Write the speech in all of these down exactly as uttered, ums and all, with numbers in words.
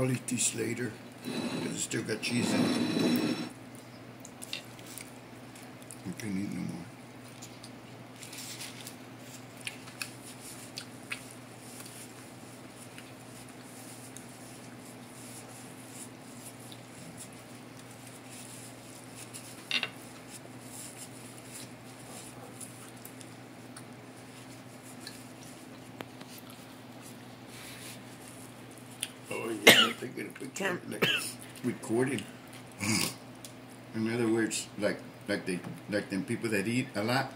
I'll eat these later because it's still got cheese in it. I can't eat no more. Oh yeah, they're gonna put camp like recording. In other words, like like they like them people that eat a lot.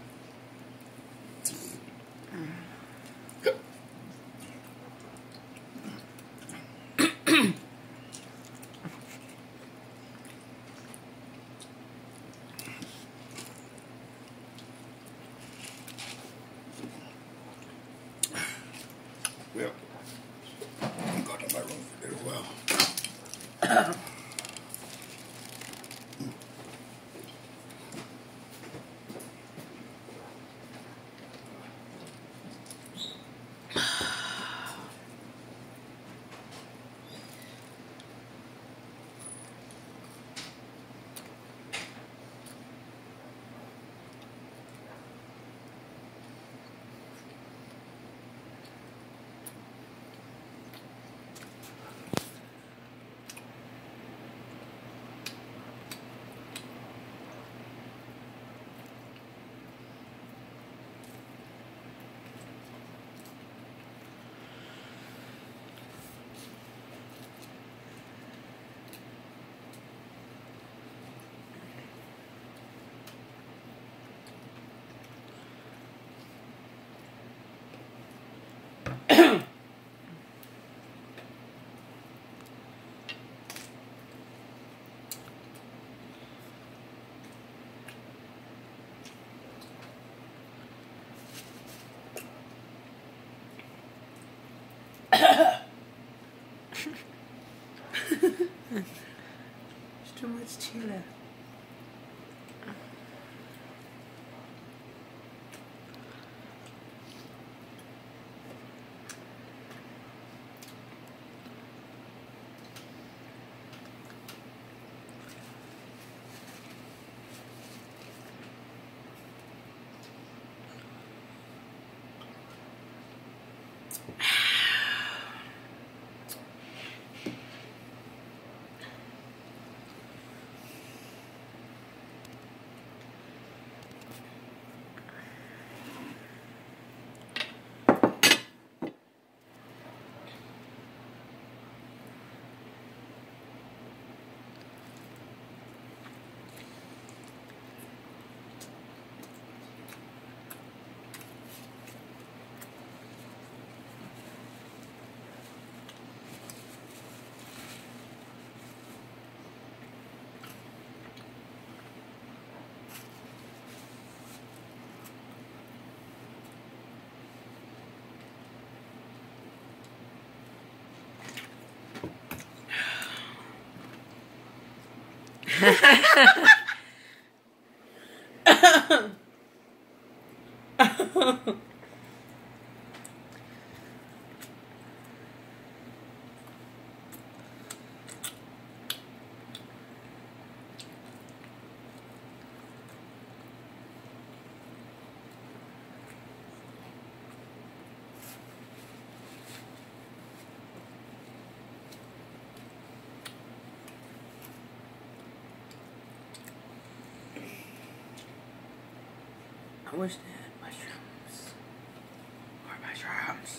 Well, I'm going to my room for a little while. It's too much chili. I wish they had mushrooms. More mushrooms.